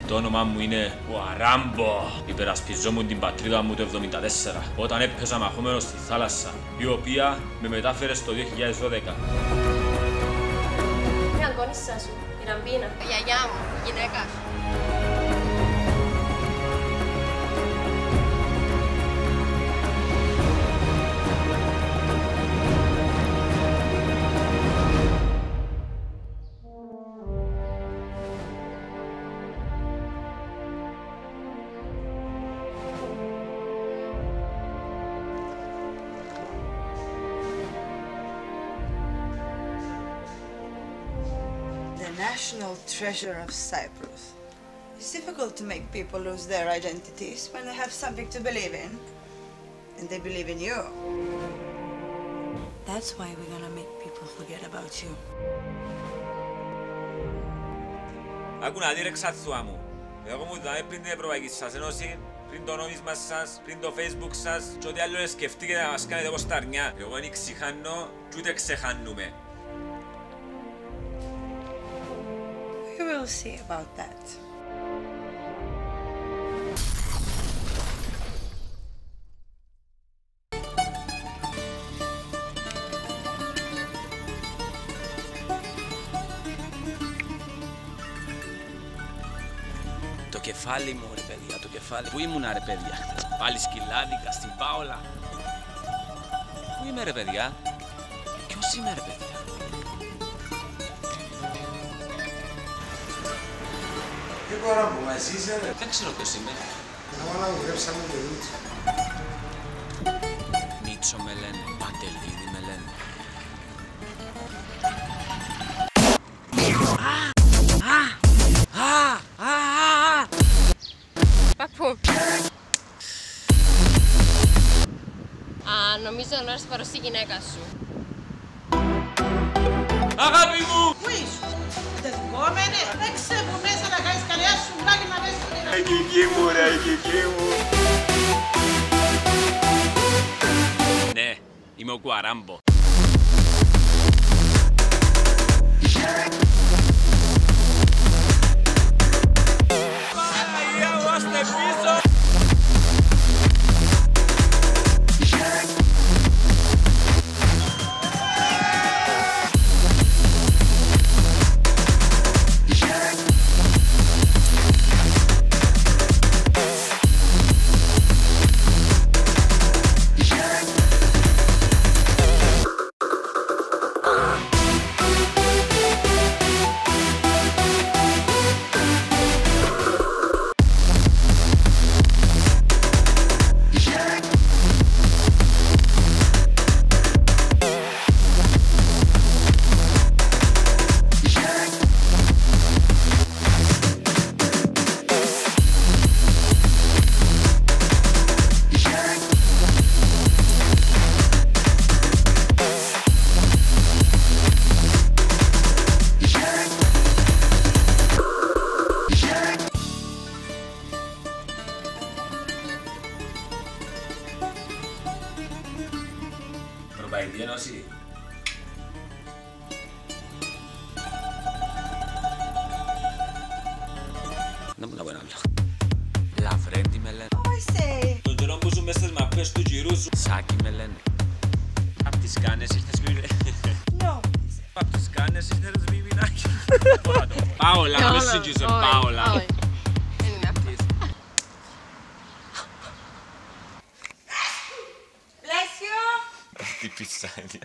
Το όνομά μου είναι Guarambo. Υπερασπιζόμουν την πατρίδα μου το 1974 όταν έπεσα μαχόμενος στη θάλασσα, η οποία με μετάφερε στο 2012. Είναι αγκόνισσα σου, η Ραμπίνα. Η γιαγιά μου, η γυναίκα. National treasure of Cyprus. It's difficult to make people lose their identities when they have something to believe in, and they believe in you. That's why we're gonna make people forget about you. Άκου να δει ρε ξαθούα μου. Εγώ μου δάμε πριν την Ευρωπαϊκή σας Ένωση, πριν το νόμισμα σας, πριν το Facebook σας και ό,τι άλλο σκεφτείτε να μας κάνετε όπως τα αρνιά. Εγώ δεν ξεχάνω και ούτε ξεχάνουμε. We will see about that. Το κεφάλι μου ρε παιδιά, το κεφάλι. Πού ήμουνα ρε παιδιά χθες, πάλι σκυλάδικα στην Πάολα. Πού είμαι ρε παιδιά, ποιος είμαι ρε παιδιά. Τι Guarambo, μα εσύ είσαι ρε. Δεν ξέρω ποιος είμαι. Να μου γρέψαμε το Μίτσο. Μίτσο με λένε, Παντελίδη με λένε. Παππού. Νομίζω να έρθει παρός η γυναίκα σου. Αγάπη μου! Πού ήσουν, δεσμόμενε, έξε μου μέσα να κάνεις καλιά σου μουλάκι να μέσα στον Η Κική μου ρε, η Κική μου. Ναι, είμαι ο Guarambo. Παναγία μου, άστε πίσω! Ευρωπαϊκή Ένωση. Να μου να πω ένα άλλο. Λαβρέντι με λένε. Τον καιρό που ζουν μέσα στις μαπές του γυρού σου. Σάκι με λένε. Απ' τις κάνες ήρθες Απ' τις κάνες ήρθες βιβινάκι. Πάολα, να μην συγγύσω, Πάολα. Δεν είναι αυτής. Bless you! Τι πιτσάνια.